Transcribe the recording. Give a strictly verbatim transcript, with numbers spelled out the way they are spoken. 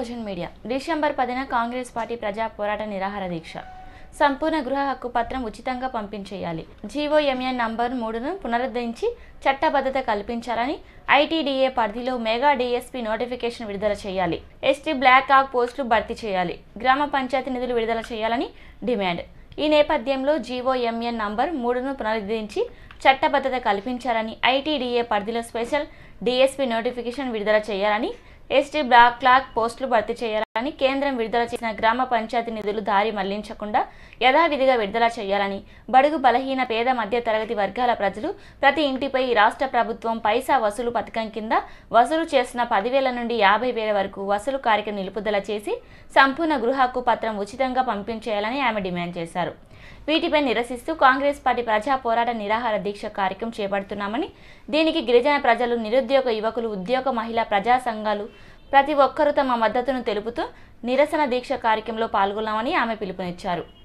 Bahujan media December పదిన Congress party ప్రజా పోరాట నిరాహార దీక్ష సంపూర్ణ గృహ హక్కు పత్రం ఉచితంగా పంపించేయాలి. జీవోఎంఎన్ నంబర్ మూడును పునరుద్ధరించి చట్టబద్ధత కల్పించాలని, ఐటీడీఏ పరిధిలో మెగా డీఎస్పీ నోటిఫికేషన్ విడుదల చేయాలి. ఎస్టీ బ్లాక్ ఆక్ పోస్టులు భర్తీ చేయాలి. గ్రామ పంచాయతీ నిధులు విడుదల చేయాలని డిమాండ్. ఈ నేపథ్యంలో జీవోఎంఎన్ నంబర్ మూడును పునరుద్ధరించి చట్టబద్ధత కల్పించాలని, ఐటీడీఏ పరిధిలో స్పెషల్ డీఎస్పీ నోటిఫికేషన్ విడుదల చేయాలని, ఎస్టీ బ్లాక్ క్లాక్ పోస్టులు భర్తీ చేయాలని, కేంద్రం విడుదల చేసిన గ్రామ పంచాయతీ నిధులు దారి మళ్లించకుండా యథావిధిగా విడుదల చేయాలని, బడుగు బలహీన పేద మధ్య తరగతి వర్గాల ప్రజలు ప్రతి ఇంటిపై రాష్ట్ర ప్రభుత్వం పైసా వసూలు పథకం కింద వసూలు చేసిన పదివేల నుండి యాభై వేల వరకు వసూలు కార్యక్రమం నిలుపుదల చేసి సంపూర్ణ గృహ హక్కు పత్రం ఉచితంగా పంపించేయాలని ఆమె డిమాండ్ చేశారు. వీటిపై నిరసిస్తూ కాంగ్రెస్ పార్టీ ప్రజా పోరాట నిరాహార దీక్ష కార్యక్రమం చేపడుతున్నామని, దీనికి గిరిజన ప్రజలు, నిరుద్యోగ యువకులు, ఉద్యోగ మహిళా ప్రజా సంఘాలు ప్రతి ఒక్కరూ తమ మద్దతును తెలుపుతూ నిరసన దీక్ష కార్యక్రమంలో పాల్గొన్నామని ఆమె పిలుపునిచ్చారు.